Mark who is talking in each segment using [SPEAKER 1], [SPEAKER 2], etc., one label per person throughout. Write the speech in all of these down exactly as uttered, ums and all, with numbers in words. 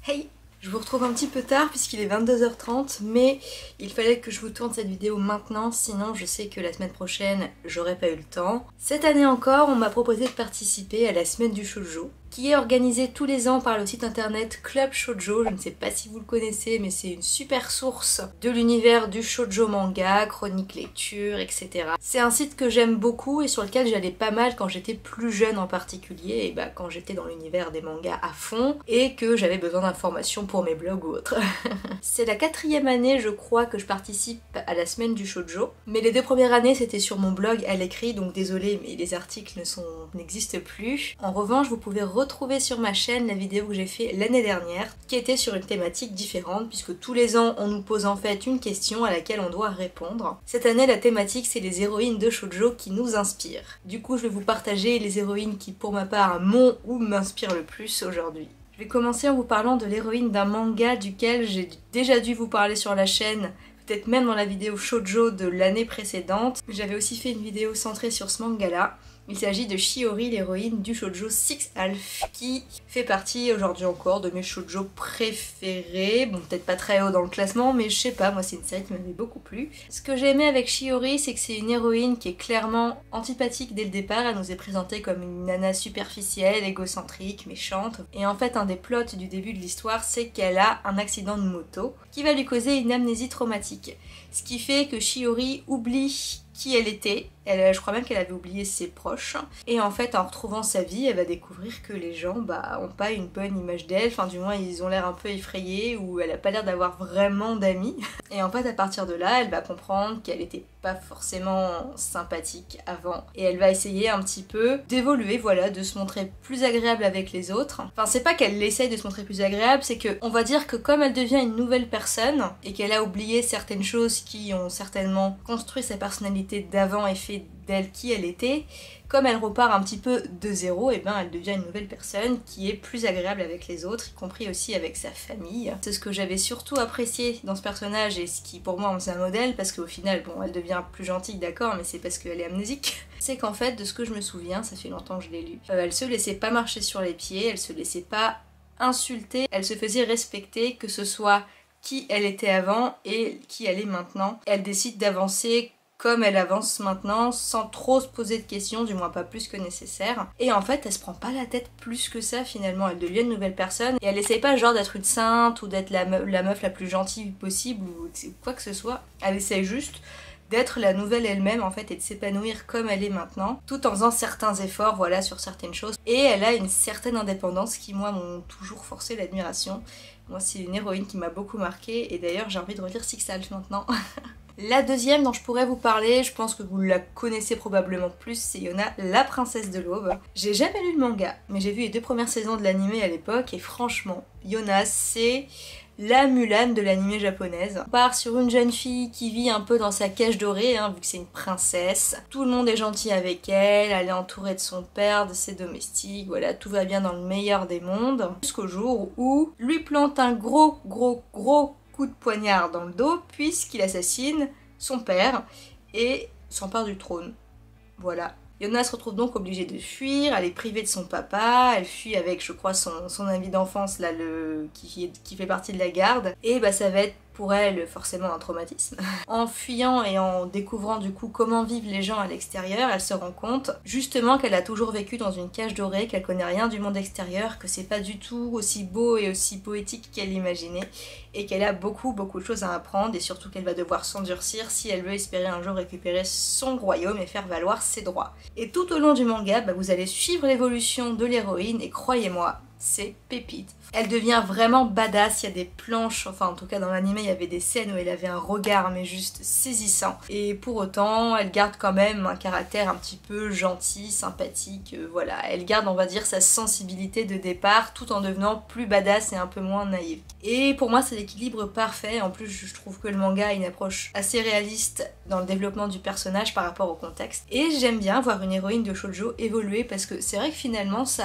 [SPEAKER 1] Hey! Je vous retrouve un petit peu tard puisqu'il est vingt-deux heures trente, mais il fallait que je vous tourne cette vidéo maintenant, sinon je sais que la semaine prochaine, j'aurais pas eu le temps. Cette année encore, on m'a proposé de participer à la semaine du shoujo, qui est organisée tous les ans par le site internet Club Shoujo. Je ne sais pas si vous le connaissez, mais c'est une super source de l'univers du shoujo manga, chronique lecture, et cetera. C'est un site que j'aime beaucoup et sur lequel j'allais pas mal quand j'étais plus jeune en particulier, et bah quand j'étais dans l'univers des mangas à fond, et que j'avais besoin d'informations pour mes blogs ou autres. C'est la quatrième année, je crois, que je participe à la semaine du shoujo, mais les deux premières années c'était sur mon blog à l'écrit, donc désolé, mais les articles ne sont n'existent plus. En revanche, vous pouvez retrouver sur ma chaîne la vidéo que j'ai fait l'année dernière, qui était sur une thématique différente, puisque tous les ans on nous pose en fait une question à laquelle on doit répondre. Cette année la thématique c'est les héroïnes de shoujo qui nous inspirent. Du coup je vais vous partager les héroïnes qui pour ma part m'ont ou m'inspirent le plus aujourd'hui. Je vais commencer en vous parlant de l'héroïne d'un manga duquel j'ai déjà dû vous parler sur la chaîne, peut-être même dans la vidéo shoujo de l'année précédente. J'avais aussi fait une vidéo centrée sur ce manga-là. Il s'agit de Shiori, l'héroïne du shoujo Six Alph, qui fait partie aujourd'hui encore de mes shoujo préférés. Bon, peut-être pas très haut dans le classement, mais je sais pas, moi c'est une série qui m'avait beaucoup plu. Ce que j'ai aimé avec Shiori, c'est que c'est une héroïne qui est clairement antipathique dès le départ. Elle nous est présentée comme une nana superficielle, égocentrique, méchante. Et en fait, un des plots du début de l'histoire, c'est qu'elle a un accident de moto qui va lui causer une amnésie traumatique. Ce qui fait que Shiori oublie qui elle était, elle, je crois même qu'elle avait oublié ses proches, et en fait en retrouvant sa vie, elle va découvrir que les gens bah, ont pas une bonne image d'elle, enfin du moins ils ont l'air un peu effrayés, ou elle a pas l'air d'avoir vraiment d'amis, et en fait à partir de là, elle va comprendre qu'elle était pas forcément sympathique avant, et elle va essayer un petit peu d'évoluer, voilà, de se montrer plus agréable avec les autres. Enfin c'est pas qu'elle essaye de se montrer plus agréable, c'est que on va dire que comme elle devient une nouvelle personne, et qu'elle a oublié certaines choses qui ont certainement construit sa personnalité d'avant et fait d'elle qui elle était, comme elle repart un petit peu de zéro, et ben elle devient une nouvelle personne qui est plus agréable avec les autres, y compris aussi avec sa famille. C'est ce que j'avais surtout apprécié dans ce personnage et ce qui pour moi en faisait un modèle, parce qu'au final, bon, elle devient plus gentille, d'accord, mais c'est parce qu'elle est amnésique. C'est qu'en fait, de ce que je me souviens, ça fait longtemps que je l'ai lu, euh, elle se laissait pas marcher sur les pieds, elle se laissait pas insulter, elle se faisait respecter, que ce soit qui elle était avant et qui elle est maintenant. Elle décide d'avancer comme elle avance maintenant, sans trop se poser de questions, du moins pas plus que nécessaire. Et en fait, elle se prend pas la tête plus que ça finalement, elle devient une nouvelle personne, et elle essaye pas genre d'être une sainte, ou d'être la, me la meuf la plus gentille possible, ou quoi que ce soit. Elle essaye juste d'être la nouvelle elle-même en fait, et de s'épanouir comme elle est maintenant, tout en faisant certains efforts, voilà, sur certaines choses. Et elle a une certaine indépendance qui, moi, m'ont toujours forcé l'admiration. Moi, c'est une héroïne qui m'a beaucoup marquée, et d'ailleurs, j'ai envie de relire Six Alph maintenant. La deuxième dont je pourrais vous parler, je pense que vous la connaissez probablement plus, c'est Yona, la princesse de l'aube. J'ai jamais lu le manga, mais j'ai vu les deux premières saisons de l'anime à l'époque, et franchement, Yona, c'est la Mulan de l'anime japonaise. On part sur une jeune fille qui vit un peu dans sa cage dorée, hein, vu que c'est une princesse. Tout le monde est gentil avec elle, elle est entourée de son père, de ses domestiques, voilà, tout va bien dans le meilleur des mondes. Jusqu'au jour où lui plante un gros, gros, gros coup de poignard dans le dos, puisqu'il assassine son père et s'empare du trône. Voilà. Yona se retrouve donc obligée de fuir, elle est privée de son papa, elle fuit avec, je crois, son, son ami d'enfance, là, le qui, qui fait partie de la garde, et bah ça va être pour elle forcément un traumatisme. En fuyant et en découvrant du coup comment vivent les gens à l'extérieur, elle se rend compte justement qu'elle a toujours vécu dans une cage dorée, qu'elle connaît rien du monde extérieur, que c'est pas du tout aussi beau et aussi poétique qu'elle l'imaginait, et qu'elle a beaucoup beaucoup de choses à apprendre, et surtout qu'elle va devoir s'endurcir si elle veut espérer un jour récupérer son royaume et faire valoir ses droits. Et tout au long du manga, bah, vous allez suivre l'évolution de l'héroïne, et croyez-moi, c'est pépite. Elle devient vraiment badass, il y a des planches, enfin en tout cas dans l'anime il y avait des scènes où elle avait un regard mais juste saisissant. Et pour autant, elle garde quand même un caractère un petit peu gentil, sympathique, euh, voilà. Elle garde, on va dire, sa sensibilité de départ tout en devenant plus badass et un peu moins naïve. Et pour moi c'est l'équilibre parfait, en plus je trouve que le manga a une approche assez réaliste dans le développement du personnage par rapport au contexte. Et j'aime bien voir une héroïne de shoujo évoluer, parce que c'est vrai que finalement ça arrive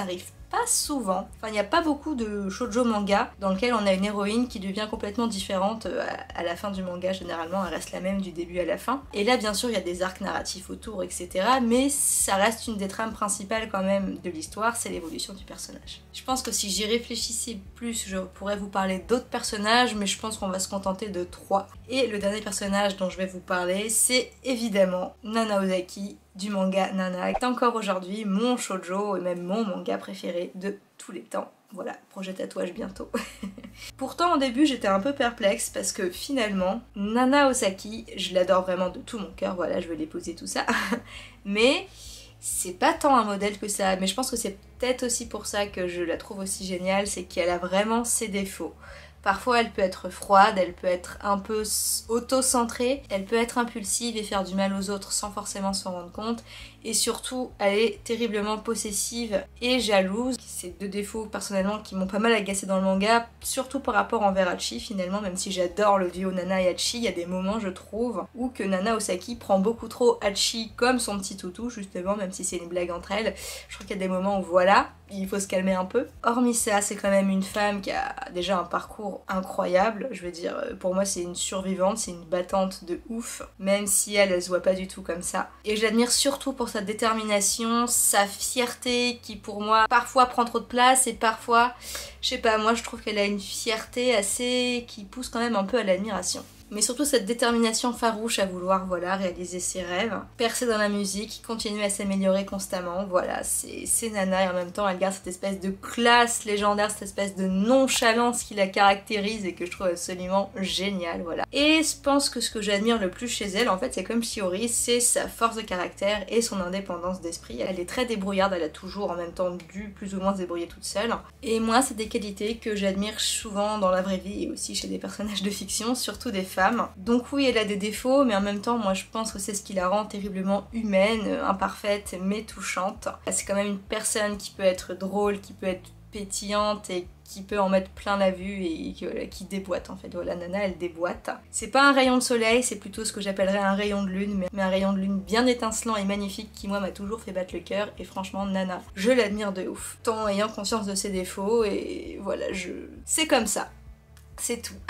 [SPEAKER 1] pas souvent. Enfin, il n'y a pas beaucoup de shoujo manga dans lequel on a une héroïne qui devient complètement différente à la fin du manga. Généralement, elle reste la même du début à la fin. Et là, bien sûr, il y a des arcs narratifs autour, et cetera. Mais ça reste une des trames principales quand même de l'histoire, c'est l'évolution du personnage. Je pense que si j'y réfléchissais plus, je pourrais vous parler d'autres personnages, mais je pense qu'on va se contenter de trois. Et le dernier personnage dont je vais vous parler, c'est évidemment Nana Ozaki du manga Nana. C'est encore aujourd'hui mon shoujo et même mon manga préféré de tous les temps. Voilà, projet tatouage bientôt. Pourtant au début j'étais un peu perplexe parce que finalement Nana Ozaki, je l'adore vraiment de tout mon cœur, voilà je veux l'épouser tout ça. Mais c'est pas tant un modèle que ça, mais je pense que c'est peut-être aussi pour ça que je la trouve aussi géniale, c'est qu'elle a vraiment ses défauts. Parfois elle peut être froide, elle peut être un peu auto-centrée, elle peut être impulsive et faire du mal aux autres sans forcément s'en rendre compte. Et surtout, elle est terriblement possessive et jalouse. C'est deux défauts personnellement qui m'ont pas mal agacée dans le manga, surtout par rapport envers Hachi finalement, même si j'adore le duo Nana et Hachi, il y a des moments je trouve où que Nana Ozaki prend beaucoup trop Hachi comme son petit toutou justement, même si c'est une blague entre elles. Je trouve qu'il y a des moments où voilà, il faut se calmer un peu. Hormis ça, c'est quand même une femme qui a déjà un parcours incroyable, je veux dire, pour moi c'est une survivante, c'est une battante de ouf, même si elle, elle se voit pas du tout comme ça. Et je l'admire surtout pour sa détermination, sa fierté qui pour moi parfois prend trop de place et parfois, je sais pas, moi je trouve qu'elle a une fierté assez qui pousse quand même un peu à l'admiration. Mais surtout cette détermination farouche à vouloir voilà, réaliser ses rêves, percer dans la musique, continuer à s'améliorer constamment, voilà, c'est Nana et en même temps elle garde cette espèce de classe légendaire, cette espèce de nonchalance qui la caractérise et que je trouve absolument géniale, voilà. Et je pense que ce que j'admire le plus chez elle, en fait c'est comme Shiori, c'est sa force de caractère et son indépendance d'esprit. Elle est très débrouillarde, elle a toujours en même temps dû plus ou moins se débrouiller toute seule. Et moi c'est des qualités que j'admire souvent dans la vraie vie et aussi chez des personnages de fiction, surtout des femmes. Donc oui, elle a des défauts, mais en même temps, moi je pense que c'est ce qui la rend terriblement humaine, imparfaite, mais touchante. C'est quand même une personne qui peut être drôle, qui peut être pétillante et qui peut en mettre plein la vue et qui, voilà, qui déboîte en fait. Voilà, Nana elle déboîte. C'est pas un rayon de soleil, c'est plutôt ce que j'appellerais un rayon de lune, mais un rayon de lune bien étincelant et magnifique qui moi m'a toujours fait battre le cœur et franchement Nana, je l'admire de ouf. Tout en ayant conscience de ses défauts et voilà, je... c'est comme ça. C'est tout.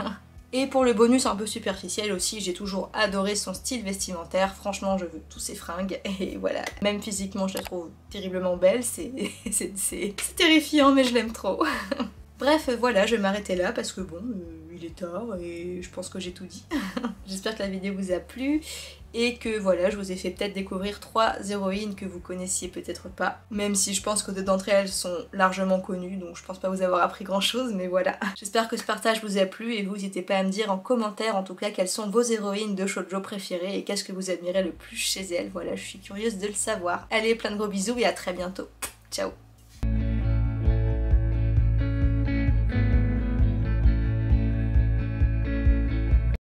[SPEAKER 1] Et pour le bonus un peu superficiel aussi, j'ai toujours adoré son style vestimentaire, franchement je veux tous ses fringues, et voilà. Même physiquement je la trouve terriblement belle, c'est terrifiant mais je l'aime trop. Bref, voilà, je vais m'arrêter là parce que bon, euh, il est tard et je pense que j'ai tout dit. J'espère que la vidéo vous a plu et que voilà, je vous ai fait peut-être découvrir trois héroïnes que vous connaissiez peut-être pas, même si je pense que deux d'entre elles sont largement connues, donc je pense pas vous avoir appris grand chose, mais voilà. J'espère que ce partage vous a plu et vous n'hésitez pas à me dire en commentaire en tout cas quelles sont vos héroïnes de shoujo préférées et qu'est-ce que vous admirez le plus chez elles. Voilà, je suis curieuse de le savoir. Allez, plein de gros bisous et à très bientôt. Ciao.